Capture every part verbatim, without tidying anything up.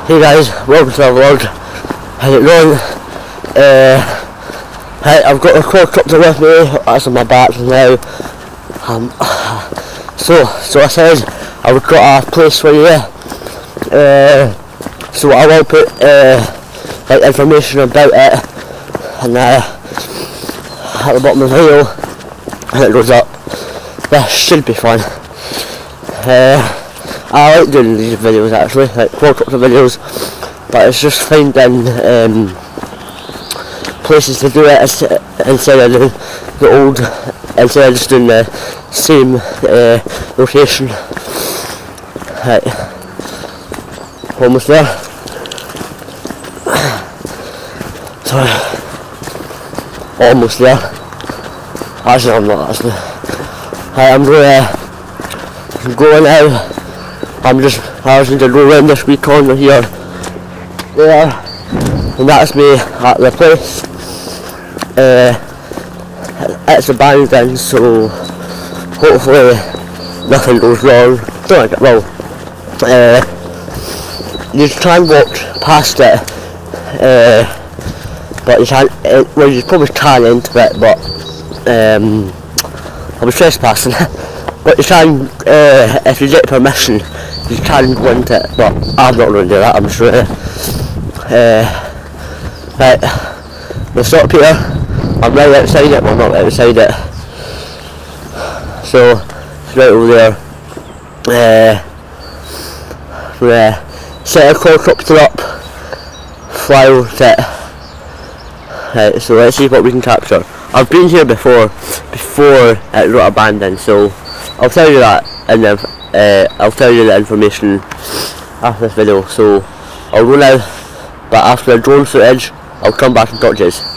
Hey guys, welcome to our vlog. How's it going? Uh, hey, I've got a quadcopter with me. That's on my back now. Um, so, so I said I've got a place for you. Uh, so I will put uh, like information about it, and uh, at the bottom of the video, and it goes up. This should be fun. Uh, I like doing these videos actually, like quadcopter videos, but it's just finding um, places to do it instead of the, the old, instead of just doing the same uh, location. Right, almost there. Sorry, almost there. Actually, I'm not actually. Right, I'm going to go now. I'm just, I was going to go around this wee corner here, there, and that's me at the place. Uh, it's abandoned, so hopefully nothing goes wrong. Don't think it will. Uh, you try and walk past it, uh, but you can't, uh, well you probably can into it, but um, I'll be trespassing. But you can, uh, if you get permission, you can go into it, but I'm not going to do that, I'm sure. Uh, right, we'll stop here. I'm right outside it, well not right outside it. So, it's right over there. Uh, we uh, set a quadcopter up, fly over it. Right, so let's see what we can capture. I've been here before, before it got abandoned, so I'll tell you that, and then uh, I'll tell you the information after this video. So I'll go now, but after the drone footage, I'll come back and talk to you.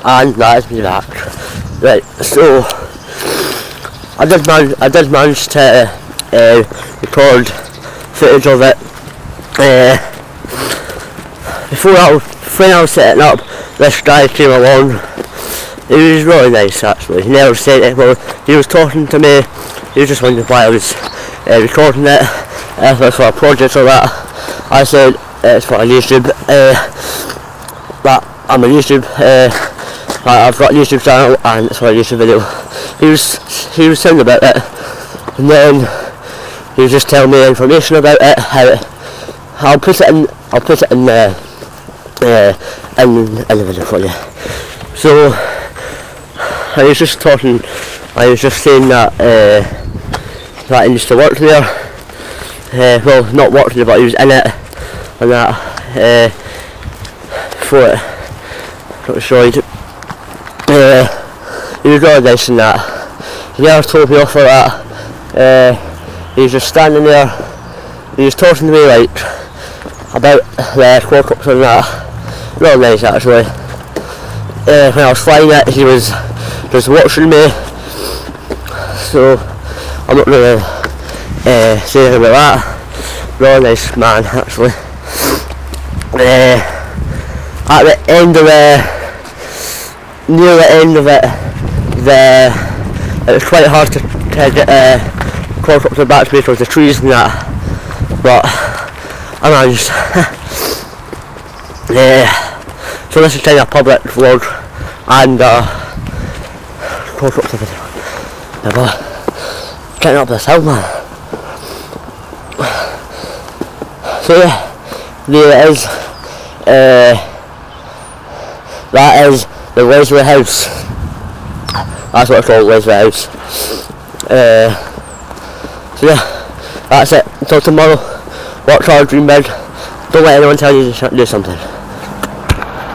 And that is me back. Right, so I did man I did manage to uh, record footage of it. Uh, before I was, when I was setting up, this guy came along. He was really nice actually. He never said it. Well, he was talking to me. He was just wondering why I was uh, recording it. If it was for a project or that. I said uh, it's for a YouTube. Uh, that I'm a YouTube. Uh, I've got a YouTube channel and it's for a YouTube video. He was he was saying about it, and then he was just telling me information about it. How it, I'll put it in. I'll put it in the uh, in, in the video for you. So I was just talking. I was just saying that uh, that he used to work there. Uh, well, not work there, but he was in it, and that uh, before it got destroyed. Uh, he was really nice in that. He never told me off for that. Uh, he was just standing there. He was talking to me like about the quadcopter and that. Really nice actually. Uh, when I was flying it, he was just watching me. So I'm not gonna uh, say anything about that. Really nice man actually. Uh, at the end of it, near the end of it, the it was quite hard to, to get a uh, quadcopter back to me because of the trees and that. But I managed. Yeah. So this is kind of a public vlog and uh, quadcopter video. Yeah, but getting up this hill, man. So yeah, there it is. Uh, that is the Leslie House. That's what it's called, Leslie House. Uh, so yeah, that's it. Until tomorrow, work hard, dream big. Don't let anyone tell you you can't do something.